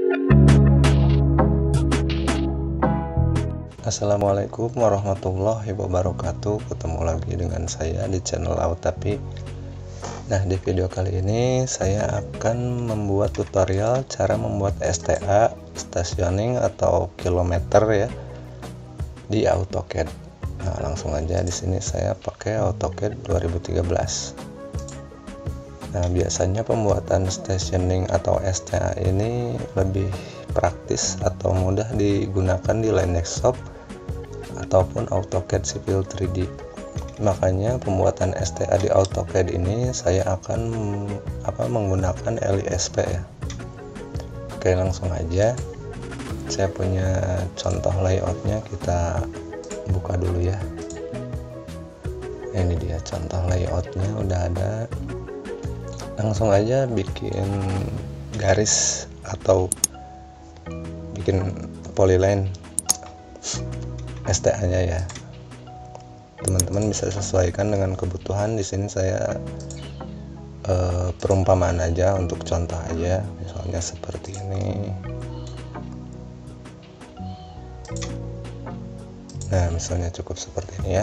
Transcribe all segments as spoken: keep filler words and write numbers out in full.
Assalamualaikum warahmatullahi wabarakatuh. Ketemu lagi dengan saya di channel Autapi. Nah, di video kali ini saya akan membuat tutorial cara membuat S T A stationing atau kilometer ya di AutoCAD. Nah, langsung aja di sini saya pakai AutoCAD dua ribu tiga belas. Nah, biasanya pembuatan stationing atau S T A ini lebih praktis atau mudah digunakan di Linex Shop ataupun AutoCAD Civil tiga D. Makanya pembuatan S T A di AutoCAD ini saya akan apa menggunakan L I S P ya. Oke, langsung aja. Saya punya contoh layoutnya, kita buka dulu ya. Ini dia contoh layoutnya, udah ada. Langsung aja bikin garis atau bikin polyline S T A-nya ya. Teman-teman bisa sesuaikan dengan kebutuhan. Di sini saya eh, perumpamaan aja untuk contoh aja, misalnya seperti ini. Nah, misalnya cukup seperti ini ya.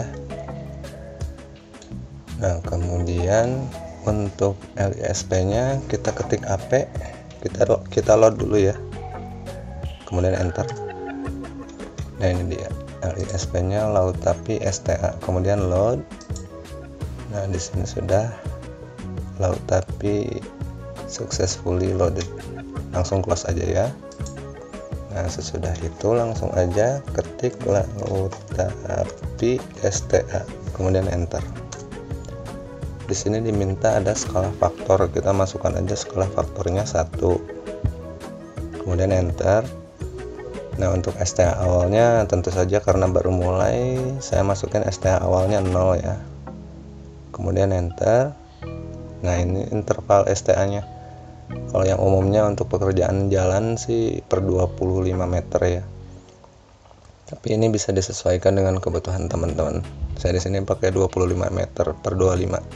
Nah, kemudian untuk L I S P-nya kita ketik A P, kita kita load dulu ya. Kemudian enter. Nah, ini dia L I S P-nya Lautapi S T A. Kemudian load. Nah, di sini sudah Lautapi successfully loaded. Langsung close aja ya. Nah, sesudah itu langsung aja ketik Lautapi S T A. Kemudian enter. Di sini diminta ada skala faktor, kita masukkan aja skala faktornya satu. Kemudian enter. Nah, untuk S T A awalnya tentu saja karena baru mulai saya masukin S T A awalnya nol ya. Kemudian enter. Nah, ini interval S T A-nya. Kalau yang umumnya untuk pekerjaan jalan sih per dua puluh lima meter ya. Tapi ini bisa disesuaikan dengan kebutuhan teman-teman. Saya di sini pakai dua puluh lima meter per dua puluh lima.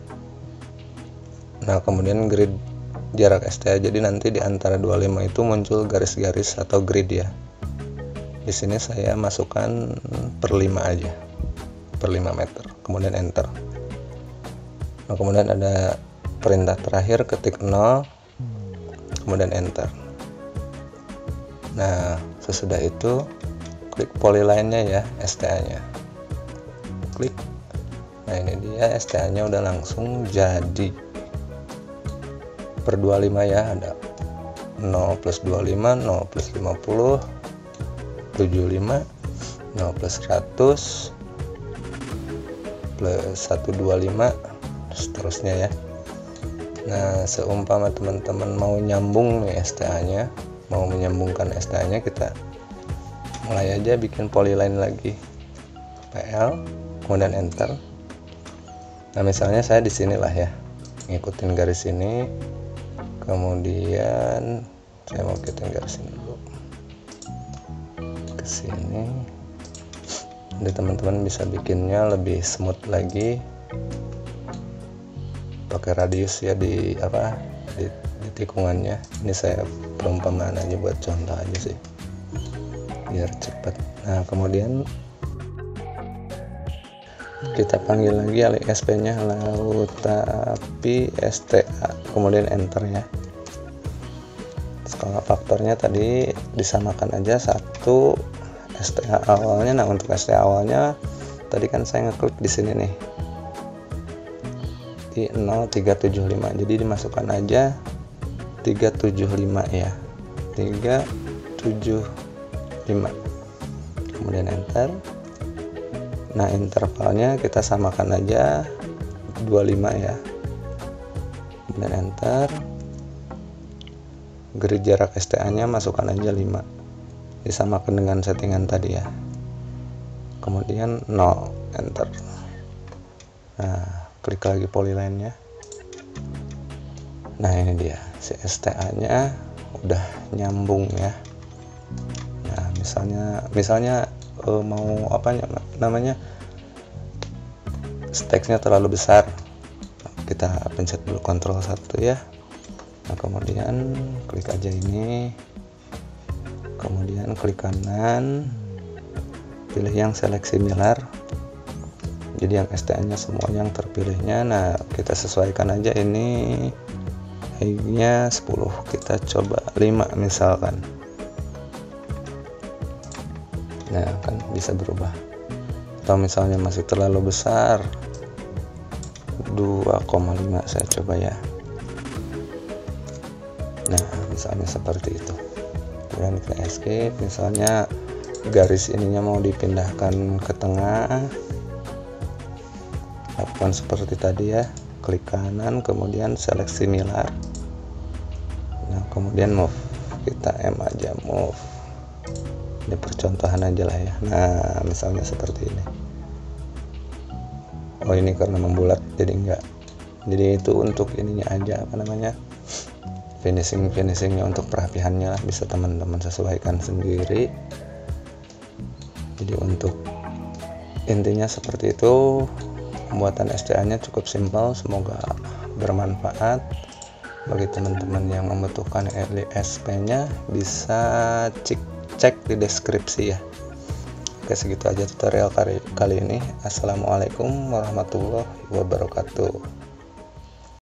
Nah, kemudian grid jarak S T A, jadi nanti di antara dua puluh lima itu muncul garis-garis atau grid ya. Di sini saya masukkan per lima aja, per lima meter. Kemudian enter. Nah, kemudian ada perintah terakhir, ketik nol, kemudian enter. Nah, sesudah itu klik polyline-nya ya, S T A-nya. Klik. Nah, ini dia S T A-nya udah langsung jadi. Per dua puluh lima ya, ada nol plus dua puluh lima, nol plus lima puluh, tujuh puluh lima, nol plus seratus, plus seratus dua puluh lima, seterusnya ya. Nah, seumpama teman-teman mau nyambung nih S T A-nya, mau menyambungkan S T A-nya, kita mulai aja bikin polyline lagi. P L, kemudian enter. Nah, misalnya saya di sinilah ya, ngikutin garis ini. Kemudian saya mau ngikutin garis ini dulu ke sini. Jadi teman-teman bisa bikinnya lebih smooth lagi pakai radius ya di apa di, di tikungannya. Ini saya perumpamaan aja buat contoh aja sih biar cepat. Nah, kemudian kita panggil lagi L I S P-nya Lautapi S T A, kemudian enter ya. Skala faktornya tadi disamakan aja satu S T A awalnya. Nah, untuk S T A awalnya tadi kan saya ngeklik di sini nih di nol tiga tujuh lima, jadi dimasukkan aja tiga tujuh lima ya, tiga tujuh lima, kemudian enter. Nah, intervalnya kita samakan aja dua puluh lima ya, kemudian enter. Grid jarak S T A-nya masukkan aja lima, disamakan dengan settingan tadi ya, kemudian nol, enter. Nah, klik lagi polyline-nya. Nah, ini dia si S T A-nya udah nyambung ya. Nah, misalnya misalnya uh, mau apa namanya stacksnya terlalu besar, kita pencet dulu kontrol satu ya. Nah, kemudian klik aja ini, kemudian klik kanan, pilih yang select similar, jadi yang S T A nya semua yang terpilihnya. Nah kita sesuaikan aja, ini height-nya sepuluh, kita coba lima misalkan. Nah kan bisa berubah, atau misalnya masih terlalu besar dua koma lima, saya coba ya. Nah misalnya seperti itu, kemudian kita escape. Misalnya garis ininya mau dipindahkan ke tengah, lakukan seperti tadi ya, klik kanan kemudian select similar. Nah kemudian move, kita M aja move, ini percontohan aja lah ya. Nah misalnya seperti ini. Oh ini karena membulat jadi enggak, jadi itu untuk ininya aja, apa namanya, finishing finishingnya untuk perapihannya lah, bisa teman-teman sesuaikan sendiri. Jadi untuk intinya seperti itu, pembuatan S T A nya cukup simpel, semoga bermanfaat bagi teman-teman yang membutuhkan L S P nya, bisa cek cek di deskripsi ya. Oke, segitu aja tutorial kali, kali ini. Assalamualaikum warahmatullahi wabarakatuh.